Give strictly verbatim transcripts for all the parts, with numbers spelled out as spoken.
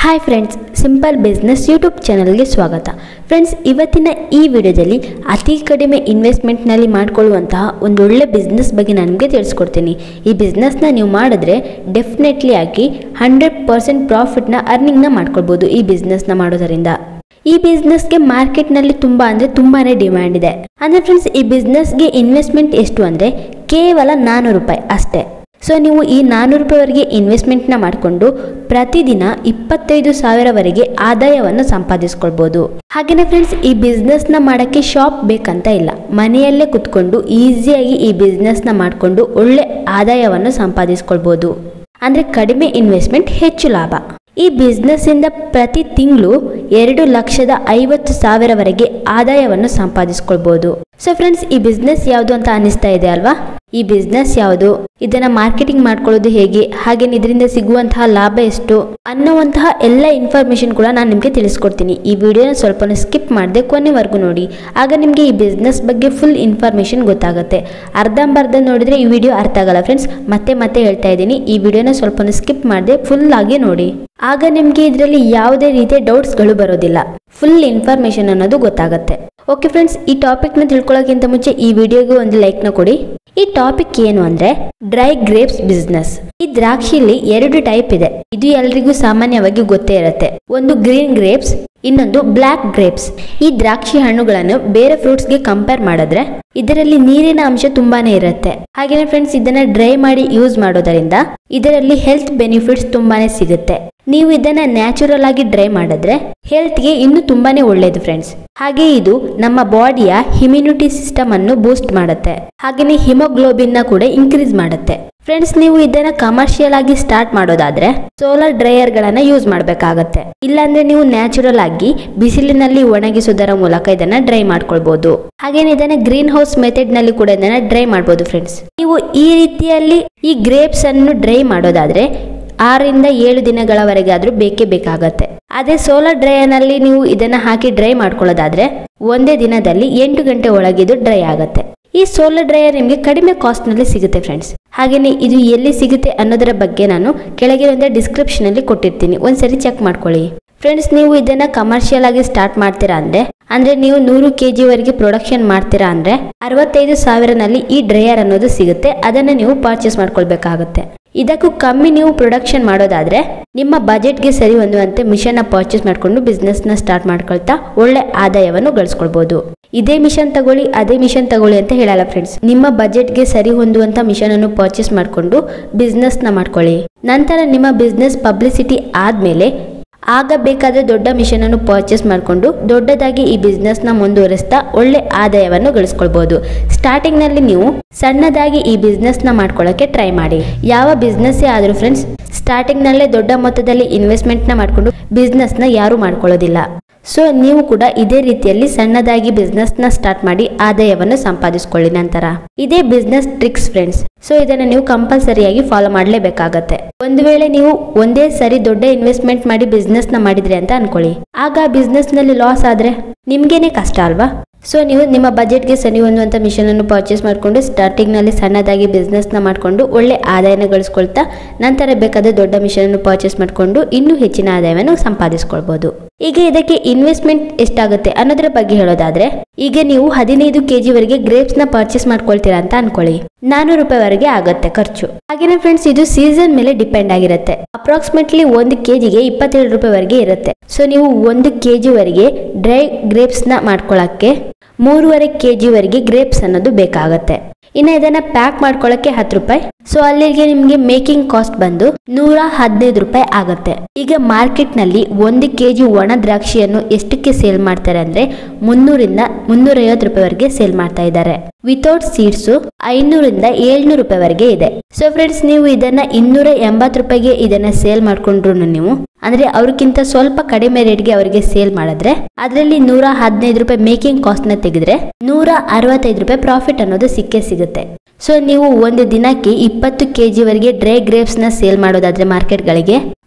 Hi friends, simple business YouTube ಚಾನಲ್ಗೆ ಸ್ವಾಗತ. Friends, ಇವತ್ತಿನ ಈ ವಿಡಿಯೋದಲ್ಲಿ ಅತಿ ಕಡಿಮೆ ಇನ್ವೆಸ್ಟ್ಮೆಂಟ್ನಲ್ಲಿ ಮಾಡಿಕೊಳ್ಳುವಂತಹ ಒಂದು ಒಳ್ಳೆ ಬಿಸ್ನೆಸ್ ಬಗ್ಗೆ ನಾನು ನಿಮಗೆ ತಿಳಿಸ್ಕೊಡ್ತೀನಿ. ಈ ಬಿಸ್ನೆಸ್ನ ನೀವು ಮಾಡಿದ್ರೆ ಡೆಫಿನೆಟ್ಲಿ ಆಗಿ ಹಂಡ್ರೆಡ್ ಪರ್ಸೆಂಟ್ ಪ್ರಾಫಿಟ್ನ ಅರ್ನಿಂಗ್ನ ಮಾಡ್ಕೊಳ್ಬೋದು ಈ ಬಿಸ್ನೆಸ್ನ ಮಾಡೋದರಿಂದ. ಈ ಬಿಸ್ನೆಸ್ಗೆ ಮಾರ್ಕೆಟ್ನಲ್ಲಿ ತುಂಬ ಅಂದರೆ ತುಂಬಾ ಡಿಮ್ಯಾಂಡ್ ಇದೆ. ಅಂದರೆ ಫ್ರೆಂಡ್ಸ್, ಈ ಬಿಸ್ನೆಸ್ಗೆ ಇನ್ವೆಸ್ಟ್ಮೆಂಟ್ ಎಷ್ಟು ಅಂದರೆ ಕೇವಲ ನಾನ್ನೂರು ರೂಪಾಯಿ ಅಷ್ಟೇ. ಸೊ ನೀವು ಈ ನಾನ್ನೂರು ರೂಪಾಯಿವರೆಗೆ ಇನ್ವೆಸ್ಟ್ಮೆಂಟ್ನ ಮಾಡಿಕೊಂಡು ಪ್ರತಿದಿನ ಇಪ್ಪತ್ತೈದು ಸಾವಿರವರೆಗೆ ಆದಾಯವನ್ನು ಸಂಪಾದಿಸ್ಕೊಳ್ಬೋದು. ಹಾಗೆಯೇ ಫ್ರೆಂಡ್ಸ್, ಈ ಬಿಸ್ನೆಸ್ನ ಮಾಡೋಕ್ಕೆ ಶಾಪ್ ಬೇಕಂತ ಇಲ್ಲ, ಮನೆಯಲ್ಲೇ ಕುತ್ಕೊಂಡು ಈಸಿಯಾಗಿ ಈ ಬಿಸ್ನೆಸ್ನ ಮಾಡಿಕೊಂಡು ಒಳ್ಳೆ ಆದಾಯವನ್ನು ಸಂಪಾದಿಸ್ಕೊಳ್ಬೋದು. ಅಂದರೆ ಕಡಿಮೆ ಇನ್ವೆಸ್ಟ್ಮೆಂಟ್ ಹೆಚ್ಚು ಲಾಭ. ಈ ಬಿಸ್ನೆಸ್ಸಿಂದ ಪ್ರತಿ ತಿಂಗಳು ಎರಡು ಲಕ್ಷದ ಐವತ್ತು ಸಾವಿರವರೆಗೆ ಆದಾಯವನ್ನು ಸಂಪಾದಿಸ್ಕೊಳ್ಬೋದು. ಸೊ ಫ್ರೆಂಡ್ಸ್, ಈ ಬಿಸ್ನೆಸ್ ಯಾವುದು ಅಂತ ಅನಿಸ್ತಾ ಇದೆ ಅಲ್ವಾ? ಈ ಬಿಸ್ನೆಸ್ ಯಾವುದು, ಇದನ್ನ ಮಾರ್ಕೆಟಿಂಗ್ ಮಾಡ್ಕೊಳ್ಳೋದು ಹೇಗೆ, ಹಾಗೆ ಇದರಿಂದ ಸಿಗುವಂತಹ ಲಾಭ ಎಷ್ಟು ಅನ್ನುವಂತಹ ಎಲ್ಲ ಇನ್ಫಾರ್ಮೇಶನ್ ಕೂಡ ನಾನು ನಿಮಗೆ ತಿಳಿಸ್ಕೊಡ್ತೀನಿ. ಈ ವಿಡಿಯೋನ ಸ್ವಲ್ಪ ಸ್ಕಿಪ್ ಮಾಡದೆ ಕೊನೆವರೆಗೂ ನೋಡಿ, ಆಗ ನಿಮಗೆ ಈ ಬಿಸ್ನೆಸ್ ಬಗ್ಗೆ ಫುಲ್ ಇನ್ಫಾರ್ಮೇಶನ್ ಗೊತ್ತಾಗುತ್ತೆ. ಅರ್ಧಂಬರ್ಧ ನೋಡಿದ್ರೆ ಈ ವಿಡಿಯೋ ಅರ್ಥ ಆಗಲ್ಲ ಫ್ರೆಂಡ್ಸ್. ಮತ್ತೆ ಮತ್ತೆ ಹೇಳ್ತಾ ಇದ್ದೀನಿ, ಈ ವಿಡಿಯೋನ ಸ್ವಲ್ಪ ಸ್ಕಿಪ್ ಮಾಡದೆ ಫುಲ್ ಆಗಿ ನೋಡಿ, ಆಗ ನಿಮಗೆ ಇದರಲ್ಲಿ ಯಾವುದೇ ರೀತಿಯ ಡೌಟ್ಸ್ಗಳು ಬರೋದಿಲ್ಲ, ಫುಲ್ ಇನ್ಫಾರ್ಮೇಶನ್ ಅನ್ನೋದು ಗೊತ್ತಾಗುತ್ತೆ. ಓಕೆ ಫ್ರೆಂಡ್ಸ್, ಈ ಟಾಪಿಕ್ನ ತಿಳ್ಕೊಳ್ಳೋಕ್ಕಿಂತ ಮುಂಚೆ ಈ ವಿಡಿಯೋಗೆ ಒಂದು ಲೈಕ್ನ ಕೊಡಿ. ಈ ಟಾಪಿಕ್ ಏನು ಅಂದ್ರೆ ಡ್ರೈ ಗ್ರೇಪ್ಸ್ ಬಿಸ್ನೆಸ್. ಈ ದ್ರಾಕ್ಷಿಲಿ ಎರಡು ಟೈಪ್ ಇದೆ, ಇದು ಎಲ್ರಿಗೂ ಸಾಮಾನ್ಯವಾಗಿ ಗೊತ್ತೇ ಇರುತ್ತೆ. ಒಂದು ಗ್ರೀನ್ ಗ್ರೇಪ್ಸ್, ಇನ್ನೊಂದು ಬ್ಲ್ಯಾಕ್ ಗ್ರೇಪ್ಸ್. ಈ ದ್ರಾಕ್ಷಿ ಹಣ್ಣುಗಳನ್ನು ಬೇರೆ ಫ್ರೂಟ್ಸ್ಗೆ ಕಂಪೇರ್ ಮಾಡಿದ್ರೆ ಇದರಲ್ಲಿ ನೀರಿನ ಅಂಶ ತುಂಬಾನೇ ಇರುತ್ತೆ. ಹಾಗೇನೆ ಫ್ರೆಂಡ್ಸ್, ಇದನ್ನ ಡ್ರೈ ಮಾಡಿ ಯೂಸ್ ಮಾಡೋದರಿಂದ ಇದರಲ್ಲಿ ಹೆಲ್ತ್ ಬೆನಿಫಿಟ್ಸ್ ತುಂಬಾನೇ ಸಿಗುತ್ತೆ. ನೀವು ಇದನ್ನ ನ್ಯಾಚುರಲ್ ಆಗಿ ಡ್ರೈ ಮಾಡಿದ್ರೆ ಹೆಲ್ತ್ಗೆ ಇನ್ನೂ ತುಂಬಾನೇ ಒಳ್ಳೇದು ಫ್ರೆಂಡ್ಸ್. ಹಾಗೆ ಇದು ನಮ್ಮ ಬಾಡಿಯ ಇಮ್ಯುನಿಟಿ ಸಿಸ್ಟಮ್ ಅನ್ನು ಬೂಸ್ಟ್ ಮಾಡುತ್ತೆ, ಹಾಗೇನೆ ಹಿಮೋಗ್ಲೋಬಿನ್ ನ ಕೂಡ ಇನ್ಕ್ರೀಸ್ ಮಾಡುತ್ತೆ. ಫ್ರೆಂಡ್ಸ್, ನೀವು ಇದನ್ನ ಕಮರ್ಷಿಯಲ್ ಆಗಿ ಸ್ಟಾರ್ಟ್ ಮಾಡೋದಾದ್ರೆ ಸೋಲಾರ್ ಡ್ರೈಯರ್ ಗಳನ್ನ ಯೂಸ್ ಮಾಡಬೇಕಾಗತ್ತೆ. ಇಲ್ಲಾಂದ್ರೆ ನೀವು ನ್ಯಾಚುರಲ್ ಆಗಿ ಬಿಸಿಲಿನಲ್ಲಿ ಒಣಗಿಸುವುದರ ಮೂಲಕ ಇದನ್ನ ಡ್ರೈ ಮಾಡ್ಕೊಳ್ಬಹುದು. ಹಾಗೇನೆ ಇದನ್ನ ಗ್ರೀನ್ ಹೌಸ್ ಮೆಥಡ್ ನಲ್ಲಿ ಕೂಡ ಇದನ್ನ ಡ್ರೈ ಮಾಡಬಹುದು. ಫ್ರೆಂಡ್ಸ್, ನೀವು ಈ ರೀತಿಯಲ್ಲಿ ಈ ಗ್ರೇಪ್ಸ್ ಅನ್ನು ಡ್ರೈ ಮಾಡೋದಾದ್ರೆ ಆರರಿಂದ ಏಳು ದಿನಗಳವರೆಗೆ ಆದ್ರೂ ಬೇಕೇ ಬೇಕಾಗತ್ತೆ. ಅದೇ ಸೋಲಾರ್ ಡ್ರೈಯರ್ ನಲ್ಲಿ ನೀವು ಇದನ್ನ ಹಾಕಿ ಡ್ರೈ ಮಾಡ್ಕೊಳ್ಳೋದಾದ್ರೆ ಒಂದೇ ದಿನದಲ್ಲಿ ಎಂಟು ಗಂಟೆ ಒಳಗಿದು ಡ್ರೈ ಆಗುತ್ತೆ. ಈ ಸೋಲಾರ್ ಡ್ರೈಯರ್ ನಿಮಗೆ ಕಡಿಮೆ ಕಾಸ್ಟ್ ನಲ್ಲಿ ಸಿಗುತ್ತೆ ಫ್ರೆಂಡ್ಸ್. ಹಾಗೇನೆ ಇದು ಎಲ್ಲಿ ಸಿಗುತ್ತೆ ಅನ್ನೋದರ ಬಗ್ಗೆ ನಾನು ಕೆಳಗೆ ಒಂದು ಡಿಸ್ಕ್ರಿಪ್ಷನ್ ಅಲ್ಲಿ ಕೊಟ್ಟಿರ್ತೀನಿ, ಒಂದ್ಸರಿ ಚೆಕ್ ಮಾಡ್ಕೊಳ್ಳಿ. ಫ್ರೆಂಡ್ಸ್, ನೀವು ಇದನ್ನ ಕಮರ್ಷಿಯಲ್ ಆಗಿ ಸ್ಟಾರ್ಟ್ ಮಾಡ್ತೀರಾ ಅಂದ್ರೆ ಅಂದ್ರೆ ನೀವು ನೂರು ಕೆಜಿ ವರೆಗೆ ಪ್ರೊಡಕ್ಷನ್ ಮಾಡ್ತೀರಾ ಅಂದ್ರೆ ಅರವತ್ತೈದು ಸಾವಿರನಲ್ಲಿ ಈ ಡ್ರೈಯರ್ ಅನ್ನೋದು ಸಿಗುತ್ತೆ. ಅದನ್ನ ನೀವು ಪರ್ಚೇಸ್ ಮಾಡ್ಕೊಳ್ಬೇಕಾಗತ್ತೆ. ಇದಕ್ಕೂ ಕಮ್ಮಿ ನೀವು ಪ್ರೊಡಕ್ಷನ್ ಮಾಡೋದಾದ್ರೆ ನಿಮ್ಮ ಬಜೆಟ್ಗೆ ಸರಿ ಹೊಂದುವಂತೆ ಮಿಷನ್ ನ ಪರ್ಚೇಸ್ ಮಾಡ್ಕೊಂಡು ಬಿಸ್ನೆಸ್ ನ ಸ್ಟಾರ್ಟ್ ಮಾಡ್ಕೊಳ್ತಾ ಒಳ್ಳೆ ಆದಾಯವನ್ನು ಗಳಿಸ್ಕೊಳ್ಬಹುದು. ಇದೇ ಮಿಷನ್ ತಗೊಳ್ಳಿ ಅದೇ ಮಿಷನ್ ತಗೊಳ್ಳಿ ಅಂತ ಹೇಳಲ್ಲ ಫ್ರೆಂಡ್ಸ್. ನಿಮ್ಮ ಬಜೆಟ್ಗೆ ಸರಿ ಹೊಂದುವಂತ ಮಿಷನ್ ಅನ್ನು ಪರ್ಚೇಸ್ ಮಾಡ್ಕೊಂಡು ಬಿಸ್ನೆಸ್ ನ ಮಾಡ್ಕೊಳ್ಳಿ. ನಂತರ ನಿಮ್ಮ ಬಿಸ್ನೆಸ್ ಪಬ್ಲಿಸಿಟಿ ಆದ್ಮೇಲೆ ಆಗ ಬೇಕಾದ್ರೆ ದೊಡ್ಡ ಮಿಷನ್ ಅನ್ನು ಪರ್ಚೇಸ್ ಮಾಡಿಕೊಂಡು ದೊಡ್ಡದಾಗಿ ಈ ಬಿಸ್ನೆಸ್ ನ ಮುಂದುವರಿಸ್ತಾ ಒಳ್ಳೆ ಆದಾಯವನ್ನು ಗಳಿಸ್ಕೊಳ್ಬಹುದು. ಸ್ಟಾರ್ಟಿಂಗ್ ನಲ್ಲಿ ನೀವು ಸಣ್ಣದಾಗಿ ಈ ಬಿಸ್ನೆಸ್ ನ ಮಾಡ್ಕೊಳ್ಳೋಕೆ ಟ್ರೈ ಮಾಡಿ. ಯಾವ ಬಿಸ್ನೆಸ್ ಆದ್ರೂ ಫ್ರೆಂಡ್ಸ್, ಸ್ಟಾರ್ಟಿಂಗ್ ನಲ್ಲೇ ದೊಡ್ಡ ಮೊತ್ತದಲ್ಲಿ ಇನ್ವೆಸ್ಟ್ಮೆಂಟ್ ನ ಮಾಡ್ಕೊಂಡು ಬಿಸ್ನೆಸ್ ನ ಯಾರು ಮಾಡ್ಕೊಳ್ಳೋದಿಲ್ಲ. ಸೊ ನೀವು ಕೂಡ ಇದೇ ರೀತಿಯಲ್ಲಿ ಸಣ್ಣದಾಗಿ ಬಿಸ್ನೆಸ್ ನ ಸ್ಟಾರ್ಟ್ ಮಾಡಿ ಆದಾಯವನ್ನು ಸಂಪಾದಿಸಿಕೊಳ್ಳಿ. ನಂತರ ಇದೇ ಬಿಸ್ನೆಸ್ ಟ್ರಿಕ್ಸ್ ಫ್ರೆಂಡ್ಸ್. ಸೊ ಇದನ್ನ ನೀವು ಕಂಪಲ್ಸರಿಯಾಗಿ ಫಾಲೋ ಮಾಡಲೇಬೇಕಾಗತ್ತೆ. ಒಂದು ವೇಳೆ ನೀವು ಒಂದೇ ಸರಿ ದೊಡ್ಡ ಇನ್ವೆಸ್ಟ್ಮೆಂಟ್ ಮಾಡಿ ಬಿಸ್ನೆಸ್ ನ ಮಾಡಿದ್ರಿ ಅಂತ ಅನ್ಕೊಳ್ಳಿ, ಆಗ ಬಿಸ್ನೆಸ್ ನಲ್ಲಿ ಲಾಸ್ ಆದ್ರೆ ನಿಮ್ಗೇನೆ ಕಷ್ಟ ಅಲ್ವಾ? ಸೊ ನೀವು ನಿಮ್ಮ ಬಜೆಟ್ಗೆ ಸರಿ ಹೊಂದುವಂತ ಮಿಷನ್ ಅನ್ನು ಪರ್ಚೇಸ್ ಮಾಡಿಕೊಂಡು ಸ್ಟಾರ್ಟಿಂಗ್ ನಲ್ಲಿ ಸಣ್ಣದಾಗಿ ಬಿಸ್ನೆಸ್ ನ ಮಾಡಿಕೊಂಡು ಒಳ್ಳೆ ಆದಾಯನ ಗಳಿಸ್ಕೊಳ್ತಾ ನಂತರ ಬೇಕಾದ ದೊಡ್ಡ ಮಿಷನ್ ಅನ್ನು ಪರ್ಚೇಸ್ ಮಾಡಿಕೊಂಡು ಇನ್ನೂ ಹೆಚ್ಚಿನ ಆದಾಯವನ್ನು ಸಂಪಾದಿಸ್ಕೊಳ್ಬಹುದು. ಈಗ ಇದಕ್ಕೆ ಇನ್ವೆಸ್ಟ್ಮೆಂಟ್ ಎಷ್ಟಾಗುತ್ತೆ ಅನ್ನೋದ್ರ ಬಗ್ಗೆ ಹೇಳೋದಾದ್ರೆ, ಈಗ ನೀವು ಹದಿನೈದು ಕೆಜಿ ವರೆಗೆ ಗ್ರೇಪ್ಸ್ ನ ಪರ್ಚೇಸ್ ಮಾಡ್ಕೊಳ್ತೀರಾ ಅಂತ ಅನ್ಕೊಳ್ಳಿ, ನಾನೂರು ರೂಪಾಯಿ ವರೆಗೆ ಆಗುತ್ತೆ ಖರ್ಚು. ಹಾಗೇನೆ ಫ್ರೆಂಡ್ಸ್, ಇದು ಸೀಸನ್ ಮೇಲೆ ಡಿಪೆಂಡ್ ಆಗಿರುತ್ತೆ. ಅಪ್ರಾಕ್ಸಿಮೇಟ್ಲಿ ಒಂದು ಕೆಜಿಗೆ ಇಪ್ಪತ್ತೇಳು ರೂಪಾಯಿ ವರೆಗೆ ಇರುತ್ತೆ. ಸೊ ನೀವು ಒಂದು ಕೆಜಿ ವರೆಗೆ ಡ್ರೈ ಗ್ರೇಪ್ಸ್ ನ ಮಾಡ್ಕೊಳಕ್ಕೆ ಮೂರುವರೆ ಕೆಜಿ ವರೆಗೆ ಗ್ರೇಪ್ಸ್ ಅನ್ನೋದು ಬೇಕಾಗತ್ತೆ. ಇನ್ನು ಇದನ್ನ ಪ್ಯಾಕ್ ಮಾಡ್ಕೊಳ್ಳಕ್ಕೆ ಹತ್ತು ರೂಪಾಯಿ. ಸೊ ಅಲ್ಲಿಗೆ ನಿಮ್ಗೆ ಮೇಕಿಂಗ್ ಕಾಸ್ಟ್ ಬಂದು ನೂರ ಹದಿನೈದು ರೂಪಾಯಿ ಆಗತ್ತೆ. ಈಗ ಮಾರ್ಕೆಟ್ ನಲ್ಲಿ ಒಂದು ಕೆಜಿ ಒಣ ದ್ರಾಕ್ಷಿಯನ್ನು ಎಷ್ಟಕ್ಕೆ ಸೇಲ್ ಮಾಡ್ತಾರೆ ಅಂದ್ರೆ ಮುನ್ನೂರಿಂದ ಮುನ್ನೂರ ಐವತ್ತು ರೂಪಾಯಿವರೆಗೆ ಸೇಲ್ ಮಾಡ್ತಾ ಇದ್ದಾರೆ. ವಿತೌಟ್ ಸೀಡ್ಸ್ ಐನೂರಿಂದ ಏಳ್ನೂರು ರೂಪಾಯಿವರೆಗೆ ಇದೆ. ಸೊ ಫ್ರೆಂಡ್ಸ್, ನೀವು ಇದನ್ನ ಇನ್ನೂರ ಎಂಬತ್ತು ರೂಪಾಯಿಗೆ ಇದನ್ನ ಸೇಲ್ ಮಾಡ್ಕೊಂಡ್ರು ನೀವು ಅಂದ್ರೆ ಅವ್ರಿಗಿಂತ ಸ್ವಲ್ಪ ಕಡಿಮೆ ರೇಟ್ಗೆ ಅವರಿಗೆ ಸೇಲ್ ಮಾಡಿದ್ರೆ ಅದರಲ್ಲಿ ನೂರ ಹದಿನೈದು ರೂಪಾಯಿ ಮೇಕಿಂಗ್ ಕಾಸ್ಟ್ ನ ತೆಗೆದ್ರೆ ನೂರ ಅರವತ್ತೈದು ರೂಪಾಯಿ ಪ್ರಾಫಿಟ್ ಅನ್ನೋದು ಸಿಕ್ಕೇ ಸಿಗುತ್ತೆ. ಸೊ ನೀವು ಒಂದು ದಿನಕ್ಕೆ ಇಪ್ಪತ್ತು ಕೆಜಿ ವರೆಗೆ ಡ್ರೈ ಗ್ರೇಪ್ಸ್ ನ ಸೇಲ್ ಮಾಡೋದಾದ್ರೆ ಮಾರ್ಕೆಟ್ ಗಳಿಗೆ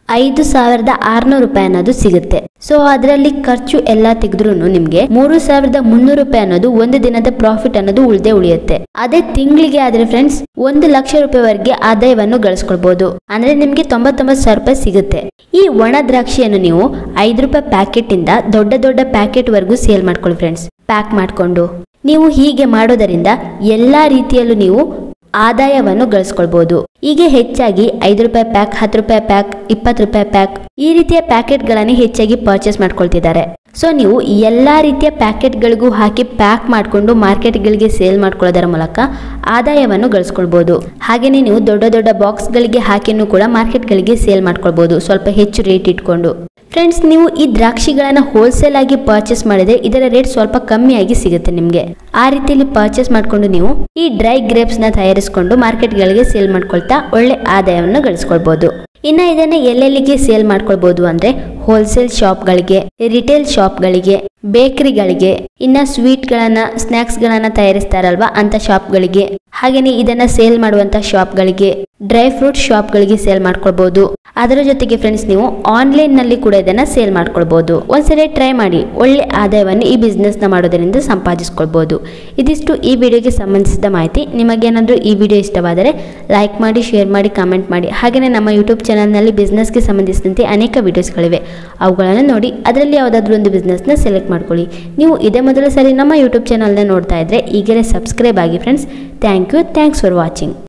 ಐದು ಸಾವಿರದ ಆರ್ನೂರು ರೂಪಾಯಿ ಅನ್ನೋದು ಸಿಗುತ್ತೆ. ಸೊ ಅದರಲ್ಲಿ ಖರ್ಚು ಎಲ್ಲ ತೆಗೆದ್ರು ನಿಮ್ಗೆ ಮೂರು ಸಾವಿರದ ಮುನ್ನೂರು ರೂಪಾಯಿ ಅನ್ನೋದು ಒಂದು ದಿನದ ಪ್ರಾಫಿಟ್ ಅನ್ನೋದು ಉಳ್ದೇ ಉಳಿಯುತ್ತೆ. ಅದೇ ತಿಂಗಳಿಗೆ ಆದ್ರೆ ಫ್ರೆಂಡ್ಸ್ ಒಂದು ಲಕ್ಷ ರೂಪಾಯಿವರೆಗೆ ಆದಾಯವನ್ನು ಗಳಿಸ್ಕೊಳ್ಬಹುದು. ಅಂದ್ರೆ ನಿಮ್ಗೆ ತೊಂಬತ್ತೊಂಬತ್ತು ಸಾವಿರ ರೂಪಾಯಿ ಸಿಗುತ್ತೆ. ಈ ಒಣ ದ್ರಾಕ್ಷಿಯನ್ನು ನೀವು ಐದು ರೂಪಾಯಿ ಪ್ಯಾಕೆಟ್ ಇಂದ ದೊಡ್ಡ ದೊಡ್ಡ ಪ್ಯಾಕೆಟ್ ವರೆಗೂ ಸೇಲ್ ಮಾಡ್ಕೊಳ್ಳಿ ಫ್ರೆಂಡ್ಸ್. ಪ್ಯಾಕ್ ಮಾಡ್ಕೊಂಡು ನೀವು ಹೀಗೆ ಮಾಡೋದರಿಂದ ಎಲ್ಲಾ ರೀತಿಯಲ್ಲೂ ನೀವು ಆದಾಯವನ್ನು ಗಳಿಸ್ಕೊಳ್ಬಹುದು. ಹೀಗೆ ಹೆಚ್ಚಾಗಿ ಐದು ರೂಪಾಯಿ ಪ್ಯಾಕ್, ಹತ್ತು ರೂಪಾಯಿ ಪ್ಯಾಕ್, ಇಪ್ಪತ್ತು ರೂಪಾಯಿ ಪ್ಯಾಕ್ ಈ ರೀತಿಯ ಪ್ಯಾಕೆಟ್ ಗಳನ್ನ ಹೆಚ್ಚಾಗಿ ಪರ್ಚೇಸ್ ಮಾಡ್ಕೊಳ್ತಿದ್ದಾರೆ. ಸೊ ನೀವು ಎಲ್ಲಾ ರೀತಿಯ ಪ್ಯಾಕೆಟ್ ಗಳಿಗೂ ಹಾಕಿ ಪ್ಯಾಕ್ ಮಾಡಿಕೊಂಡು ಮಾರ್ಕೆಟ್ ಗಳಿಗೆ ಸೇಲ್ ಮಾಡ್ಕೊಳ್ಳೋದರ ಮೂಲಕ ಆದಾಯವನ್ನು ಗಳಿಸ್ಕೊಳ್ಬಹುದು. ಹಾಗೇನೆ ನೀವು ದೊಡ್ಡ ದೊಡ್ಡ ಬಾಕ್ಸ್ ಗಳಿಗೆ ಹಾಕಿನೂ ಕೂಡ ಮಾರ್ಕೆಟ್ ಗಳಿಗೆ ಸೇಲ್ ಮಾಡ್ಕೊಳ್ಬಹುದು ಸ್ವಲ್ಪ ಹೆಚ್ಚು ರೇಟ್ ಇಟ್ಕೊಂಡು. ಫ್ರೆಂಡ್ಸ್, ನೀವು ಈ ದ್ರಾಕ್ಷಿಗಳನ್ನ ಹೋಲ್ಸೇಲ್ ಆಗಿ ಪರ್ಚೇಸ್ ಮಾಡಿದ್ರೆ ಇದರ ರೇಟ್ ಸ್ವಲ್ಪ ಕಮ್ಮಿಯಾಗಿ ಸಿಗುತ್ತೆ ನಿಮ್ಗೆ. ಆ ರೀತಿಯಲ್ಲಿ ಪರ್ಚೇಸ್ ಮಾಡ್ಕೊಂಡು ನೀವು ಈ ಡ್ರೈ ಗ್ರೇಪ್ಸ್ ನ ತಯಾರಿಸಿಕೊಂಡು ಮಾರ್ಕೆಟ್ ಗಳಿಗೆ ಸೇಲ್ ಮಾಡ್ಕೊಳ್ತಾ ಒಳ್ಳೆ ಆದಾಯವನ್ನು ಗಳಿಸ್ಕೊಳ್ಬಹುದು. ಇನ್ನ ಇದನ್ನ ಎಲ್ಲೆಲ್ಲಿಗೆ ಸೇಲ್ ಮಾಡ್ಕೊಳ್ಬಹುದು ಅಂದ್ರೆ ಹೋಲ್ಸೇಲ್ ಶಾಪ್ ಗಳಿಗೆ, ರಿಟೇಲ್ ಶಾಪ್ ಗಳಿಗೆ, ಬೇಕರಿಗಳಿಗೆ, ಇನ್ನ ಸ್ವೀಟ್ ಗಳನ್ನ ಸ್ನಾಕ್ಸ್ ಗಳನ್ನ ತಯಾರಿಸ್ತಾರಲ್ವಾ ಅಂತ ಶಾಪ್ ಗಳಿಗೆ, ಹಾಗೇನೆ ಇದನ್ನ ಸೇಲ್ ಮಾಡುವಂತ ಶಾಪ್ ಗಳಿಗೆ, ಡ್ರೈ ಫ್ರೂಟ್ ಶಾಪ್ ಗಳಿಗೆ ಸೇಲ್ ಮಾಡ್ಕೊಳ್ಬಹುದು. ಅದರ ಜೊತೆಗೆ ಫ್ರೆಂಡ್ಸ್ ನೀವು ಆನ್ಲೈನ್ ನಲ್ಲಿ ಕೂಡ ಇದನ್ನ ಸೇಲ್ ಮಾಡ್ಕೊಳ್ಬಹುದು. ಒಂದ್ಸರಿ ಟ್ರೈ ಮಾಡಿ ಒಳ್ಳೆ ಆದಾಯವನ್ನು ಈ ಬಿಸ್ನೆಸ್ ನ ಮಾಡೋದರಿಂದ ಸಂಪಾದಿಸ್ಕೊಳ್ಬಹುದು. ಇದಿಷ್ಟು ಈ ವಿಡಿಯೋಗೆ ಸಂಬಂಧಿಸಿದ ಮಾಹಿತಿ. ನಿಮಗೇನಾದ್ರೂ ಈ ವಿಡಿಯೋ ಇಷ್ಟವಾದರೆ ಲೈಕ್ ಮಾಡಿ, ಶೇರ್ ಮಾಡಿ, ಕಾಮೆಂಟ್ ಮಾಡಿ. ಹಾಗೆಯೇ ನಮ್ಮ ಯೂಟ್ಯೂಬ್ ಚಾನಲ್ನಲ್ಲಿ ಬಿಸ್ನೆಸ್ಗೆ ಸಂಬಂಧಿಸಿದಂತೆ ಅನೇಕ ವಿಡಿಯೋಸ್ಗಳಿವೆ, ಅವುಗಳನ್ನು ನೋಡಿ ಅದರಲ್ಲಿ ಯಾವುದಾದ್ರೂ ಒಂದು ಬಿಸ್ನೆಸ್ನ ಸೆಲೆಕ್ಟ್ ಮಾಡ್ಕೊಳ್ಳಿ. ನೀವು ಇದೇ ಮೊದಲ ಸರಿ ನಮ್ಮ ಯೂಟ್ಯೂಬ್ ಚಾನಲ್ನ ನೋಡ್ತಾ ಇದ್ರೆ ಈಗಲೇ ಸಬ್ಸ್ಕ್ರೈಬ್ ಆಗಿ friends. Thank you thanks for watching.